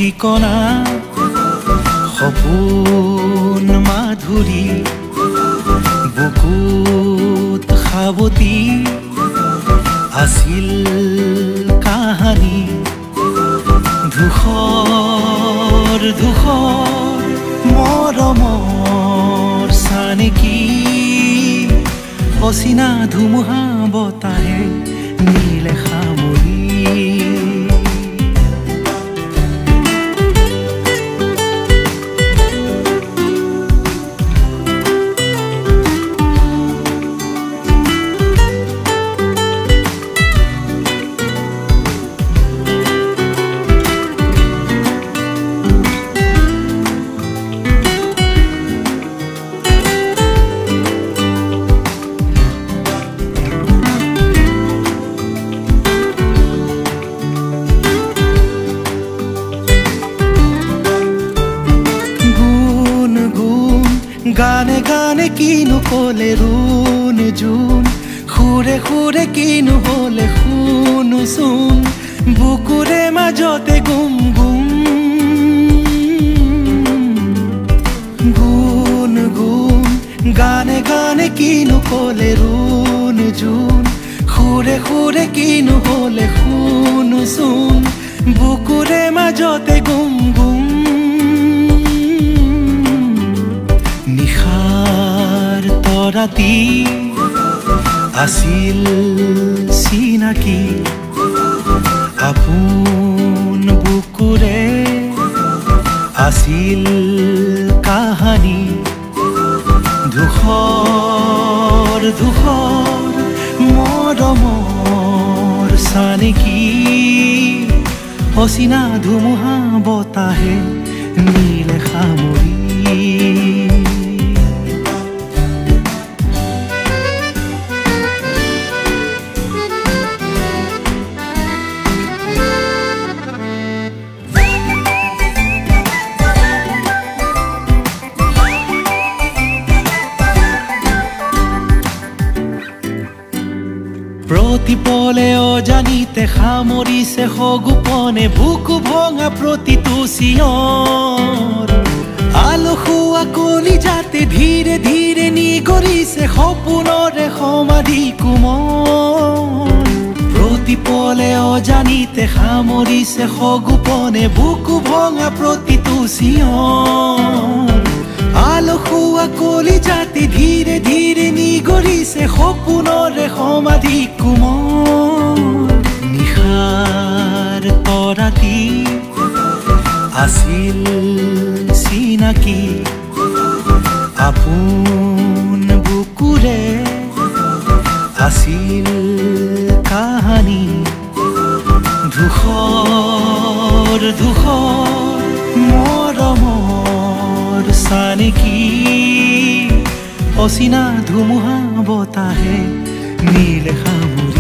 ঠিকনা সপোন মাধুৰী বুকুত সাৱতি আছিল কাহানী ধূসৰ ধূসৰ মৰমৰ চানেকি অচিনা ধুমুহা বতাহে নীলে সামৰি গানে গানে কিনো কলে ৰুণ জোন সুৰে সুৰে কিনো হলে শুনো চোন বুকুৰে মাজতে গুম গুম গুণ গুণ গানে গানে কিনো কলে ৰুণ জোন সুৰে সুৰে কিনো হলে শুনো চোন বুকুৰে মাজতে গুম গুম ৰাতি আছিল চিনাকি আপোন বুকুৰে আছিল কাহানী ধূসৰ ধূসৰ মৰমৰ চানেকি অচিনা ধুমুহা বতাহে নীলে সামৰি প্ৰতিপলে অজানিতে সামৰিছে সগোপনে বুকু ভঙা প্ৰতিটো চিঞৰ আলসুৱা কলিজাতে ধীৰে ধীৰে নিগৰিছে সপোনৰে সমাধি কোমল প্ৰতিপলে অজানিতে সামৰিছে সগোপনে বুকু ভঙা প্ৰতিটো চিঞৰ আলসুৱা কলিজাতে ধীৰে ধীৰে নিগৰিছে সপোনৰে সমাধি কোমল নিশাৰ তৰাতি আছিল চিনাকি আপোন বুকুৰে আছিল কাহানী ধূসৰ ধূসৰ মৰমৰ চানেকি অচিনা ধুমুহা বতাহে নীলে সামৰি